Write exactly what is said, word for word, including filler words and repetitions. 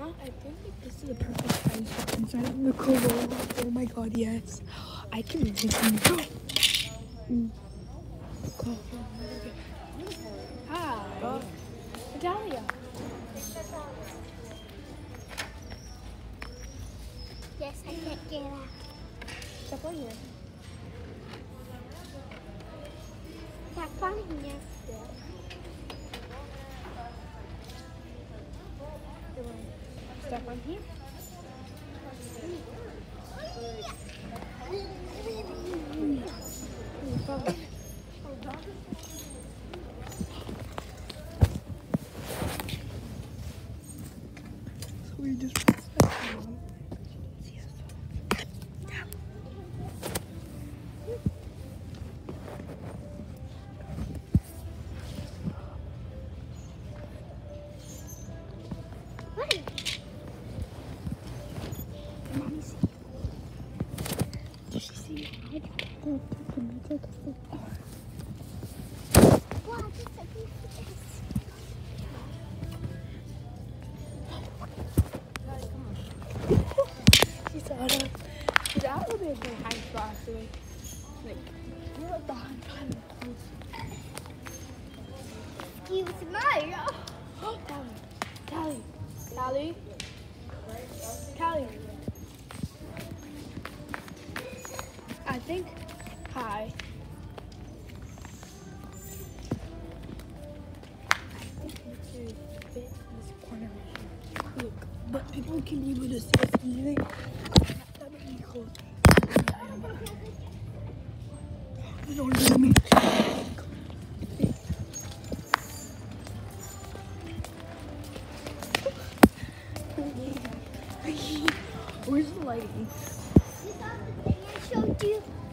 Mama, I think that this is a perfect size inside of the Corolla. Oh my god, yes. I can really see mm. Go. Hi. Go. Natalia. Yes, I can't get out. Step on here. Step on here. Step on here. So we just put stuff on. She's out of, she's out of the high spot, actually. Like, you're at the high spot. You smile. Oh, Callie, Callie, Callie, Callie. I think, hi. I think we should fit in this corner right here. Look, but people can be able to see us easily. That would be cool. Don't do me. Where's the lighting? You saw the thing I showed you?